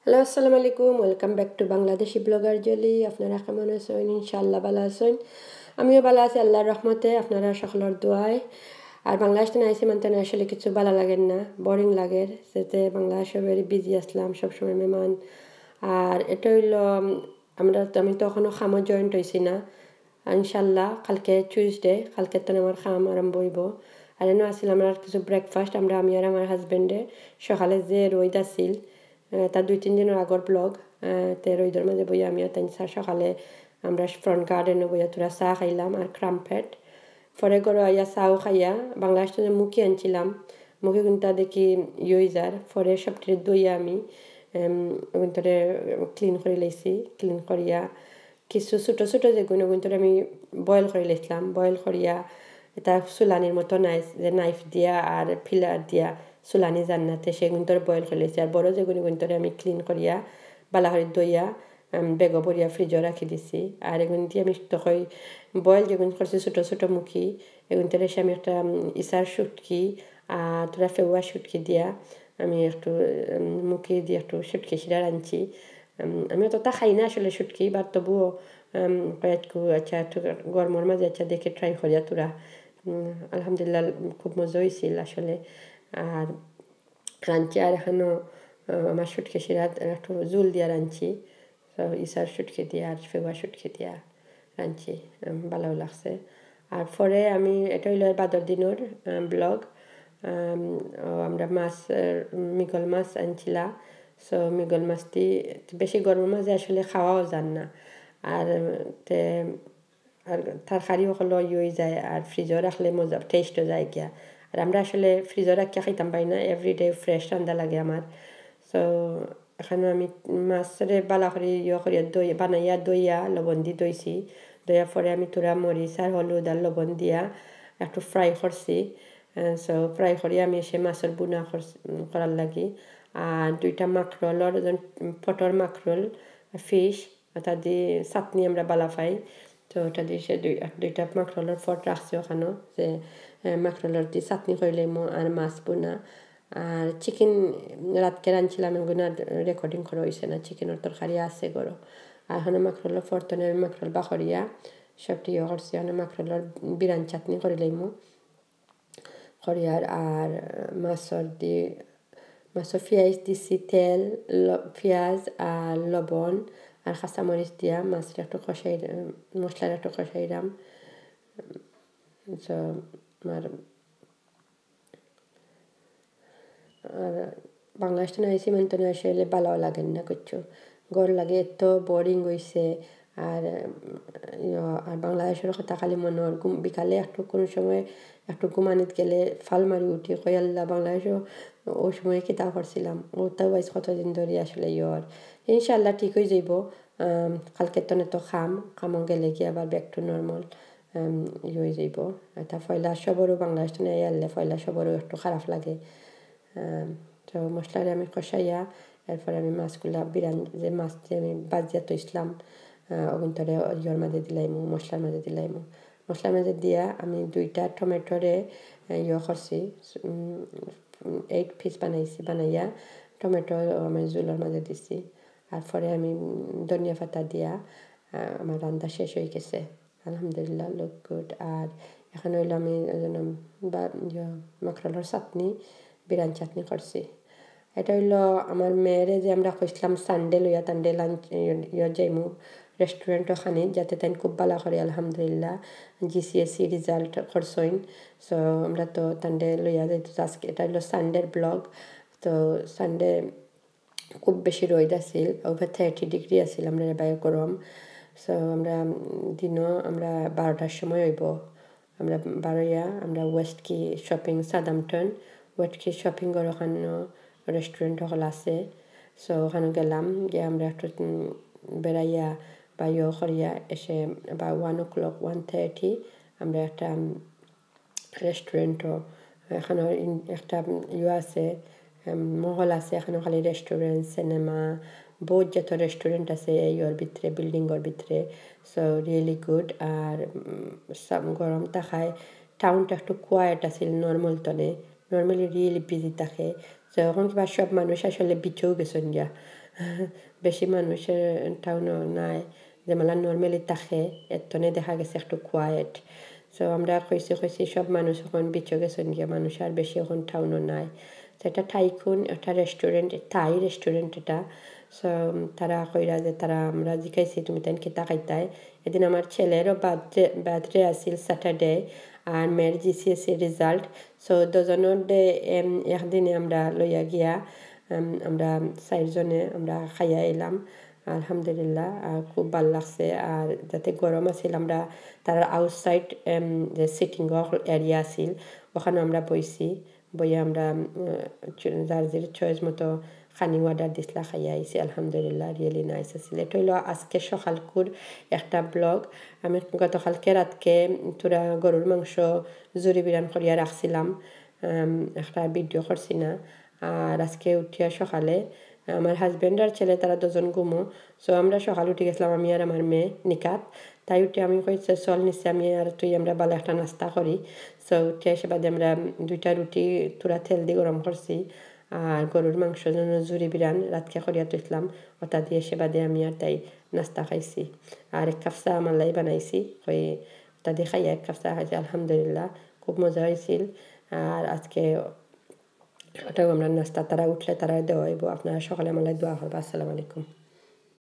hello আসসালামু আলাইকুম welcome back to Bangladeshi blogger Jolly আপনারা কেমন আছেন ইনশাআল্লাহ ভালো আছেন আমিও ভালো আছি আল্লাহর রহমতে আপনারা সকলের দোয়ায় আর বাংলাদেশে আইসি মানতে আসলে কিছু ভালো লাগে না বোরিং লাগে যেতে বাংলাদেশে ভেরি বিজি আসলাম সবসময় মেহমান আর এটা হইল আমি তো এখনও খামও জয়েন্ট হয়েছি না ইনশাল্লাহ কালকে টিউসডে কালকে তো আমার খাম আরম্ভ হইব আর এনে আসছিলাম আমরা কিছু ব্রেকফাস্ট আমি আর আমার হাজবেন্ডে সকালে যে রোদ আসিল তার 2-3 দিনের আগর ব্লগ তে রোদের মাঝে বইয়া আমি তাই সকালে আমরা ফ্রন্ট গার্ডেনে বইয়া তোরা চা খাইলাম আর ক্রামপেট পরে করে আইয়া চাও খাইয়া বাংলাদেশ মুখি আনছিলাম মুখে কিন্তু দেখি ইউজার পরে সবটির দইয়া আমি ওগুন্তরে ক্লিন করে লাইছি ক্লিন করিয়া কিছু ছোটো ছোটো যেগুলো ওগুন্তরে আমি বয়েল করে লাইছিলাম বয়েল করিয়া এটা চুলানির মতো যে নাইফ দিয়া আর ফিলার দিয়া চুলানি জান্নাতে সেগুন্তরে বয়েল করে লাইছি আর বড় যেগুলো ওগুন্তরে আমি ক্লিন করিয়া বালাহরি দইয়া বেগো ভরিয়া ফ্রিজও রাখি দিছি আর এগুন দিয়ে আমি তখন বয়েল যেগুন করছি ছোটো ছোটো মুখি এগুনটারে আমি একটা ইসার শুটকি আর তোরা ফেওয়া শুটকি দিয়া আমি একটু মুখে দিয়ে একটু শুটকি শিরা রাঁধছি আমি অতটা খাই না আসলে শুটকি বাট তবুও কয়েকটু আচ্ছা একটু গরমের মাঝে আচ্ছা দেখে ট্রাই করিয়া তোরা আলহামদুলিল্লাহ খুব মজা হয়েছিল আসলে আর রাঁধছি আর এখনও আমার শুটকি শিরা একটু জুল দিয়া রাঁধছি ইসার শুটকি দিয়া আর ফেওয়া শুটকি দিয়া রাঁধছি ভালো লাগছে আর পরে আমি এটা হইল বাদর দিনের ব্লগ আমরা মাছ মৃগল মাছ আনছিলা সো মৃগল মাছটি বেশি গরমের মাঝে আসলে খাওয়াও যান না আর আর তরকারি হলো হয়ে যায় আর ফ্রিজও রাখলে মজা টেস্টও যায় গিয়া আর আমরা আসলে ফ্রিজও রাখিয়া খাইতাম পারি না এভরিডে ফ্রেশ রান্না লাগে আমার সো এখানে আমি মাছরে বালা করে করিয়া দই বানাইয়া দইয়া লবণ দিয়ে দইছি দইয়া পরে আমি তোরা মরিচ আর হলুদ আর লবণ দিয়া একটু ফ্রাই করছি সো ফ্রাই করি আমি সে মাছের বুনা করার লাগি আর 2টা মাখরোলর পটর মাখরোল ফিশ ওটা দিয়ে চাটনি আমরা বালা পাই তো ওটা দিয়ে সে 2টা মাখরোলের ফট রাখছি ওখানেও যে মাখরোলের দিয়ে চাটনি করলে আর মাছ বুনা আর চিকেন রাতকে রাঁধছিলাম এগুলো রেকর্ডিং করা হয়েছে না চিকেনের তরকারি আছে গরো আর এখানে মাখরোলের ফরতনের মাখরোল বাখরিয়া সবটি করছি এখানে মাখরোলের বিরান চাটনি করে লাইমু করিয়ার আর মাছর দিয়ে মাছর পেঁয়াজ দিছি তেল পেঁয়াজ আর লবণ আর কাঁচামরিচ দিয়া মাছটা একটু কষাই মশলাটা একটু কষাইলাম আর আর বাংলাদেশে আইসি মানতে আসলে ভালো লাগেন না কিছু গড় লাগে এত বোরিং হয়েছে আর আর বাংলাদেশের কথা খালি মনে হয় বিকালে একটু কোনো সময় একটু ঘুমানিত গেলে ফাল মারি উঠি কয়াল্লা বাংলাদেশও ওই সময় কিতা করছিলাম ওটাও আজ কতদিন ধরে আসলে ইনশাল্লাহ ঠিক হয়ে যাইব কালকে তো খামও গেলে কি আবার ব্যাক টু নর্মাল হয়ে যাইব এটা ফয়লা সবরও বাংলাদেশ আনলে ফয়লা সবরও একটু খারাপ লাগে তো মশলারে আমি কষাইয়া এরপরে আমি মাছগুলা বিরান যে মাছ যে আমি বাজিয়া তো ইসলাম ওগুনটারে ইয়র মাঝে দিলাইমু মশলার মাঝে দিলাইমু মশলার মাঝে দিয়া আমি 2টা টমেটোরে করছি 8 পিস বানাইয়া টমেটো আমি জুলের মাঝে দিছি আর পরে আমি ধনিয়া পাতা দিয়া আমার রান্না শেষ হয়ে গেছে আলহামদুলিল্লাহ লুক গুড আর এখন হইলো আমি মাখরোলের চাটনি বিরান চাটনি করছি এটা হইলো আমার মেয়েরে যে আমরা কইসলাম সানডে লইয়া তান্ডে লাঞ্চ যাইমু রেস্টুরেন্টও খানি যাতে তাই খুব ভালো করে আলহামদুলিল্লাহ GCSE রেজাল্ট করছইন সো আমরা তো তান্ডে লইয়া যাইতো আজকে এটা হইলো সানডের ব্লগ তো সানডে খুব বেশি রোদ আসিল ওভার 30 ডিগ্রি আসিল আমরা বাইরে গরম সো আমরা দিনও আমরা 12টার সময় হইব আমরা বারোয়া আমরা Westquay shopping Southampton Westquay shopping করে ওখানে রেস্টুরেন্ট হল আছে সো ওখানে গেলাম গিয়ে আমরা একটু বেড়াইয়া বা করিয়া এসে বা 1 o'clock 1:30 আমরা একটা রেস্টুরেন্টও এখানে একটা আছে মহল আছে এখানে খালি রেস্টুরেন্ট সিনেমা বহুত যত রেস্টুরেন্ট আছে ওর ভিতরে বিল্ডিংয়ের ভিতরে সো রিয়েলি গুড আর গরম থাকায় টাউনটা একটু কোয়াইট আছিল নর্মালি রিয়েলি বিজি থাকে তো এখন কিবা সব মানুষ আসলে বিচেও গেছেন গিয়া বেশি মানুষের টাউনও নাই যেমালা নর্মালি থাকে এতনে দেখা গেছে একটু কোয়াইট সো আমরা কইছি সব মানুষ এখন বিচে গেছেন গিয়ে মানুষ আর বেশি এখন টাউনও নাই তো এটা থাইকুন একটা রেস্টুরেন্ট থাই রেস্টুরেন্ট এটা সো তারা কইরা যে তারা আমরা জিকাইছি তুমি তাই কিতা খাইতাই এদিন আমার ছেলেরও বার্থডে আসিল স্যাটারডে আর মেয়ের জিসিএসসি রেজাল্ট সো দুজনের ডে একদিনে আমরা লইয়া গিয়া আমরা 4 জনে আমরা খাইয়া এলাম আলহামদুলিল্লাহ খুব ভাল লাগছে আর যাতে গরম আছিল আমরা তার আউটসাইড যে সিটিং এরিয়া আছিল ওখানে আমরা বইছি বইয়ে আমরা যার যে চয়েস মতো খানি অর্ডার দিছিলা খাইয়া আইছি আলহামদুলিল্লাহ রিয়েলি নাইস আছিল এটা হইলো আজকে সকালকুর একটা ব্লগ আমি গতকালকে রাতকে তোরা গরুর মাংস জুরি বিরান করিয়া রাখছিলাম একটা ভিডিও করছি না আর আজকে উঠিয়া সকালে আমার হাজব্যান্ড আর ছেলে তারা দুজন ঘুমো সো আমরা সকালে উঠে গেছিলাম আমি আর আমার মেয়ে নিকাত তাই উঠে আমি কইছে চল নিচে আমি আর তুই আমরা ভালো একটা নাস্তা করি সো উঠে এসে বাদে আমরা 2টা রুটি তুরা তেল দিয়ে গরম করছি আর গরুর মাংস জন্য জুরি বিরান রাতকে করিয়া তুইলাম ওটা দিয়ে এসে বাদে আমি আর তাই নাস্তা খাইছি আর এক কাপ চা আমার লাই বানাইছি ওই ওটা দিয়ে খাইয়া এক কাপ চা খাইছি আলহামদুলিল্লাহ খুব মজা হয়েছিল আর আজকে ওটাও আমরা নাস্তা তারা উঠলে তারা দেওয়া হইব আপনারা সকালে আমার দোয়া করবো আসসালামু আলাইকুম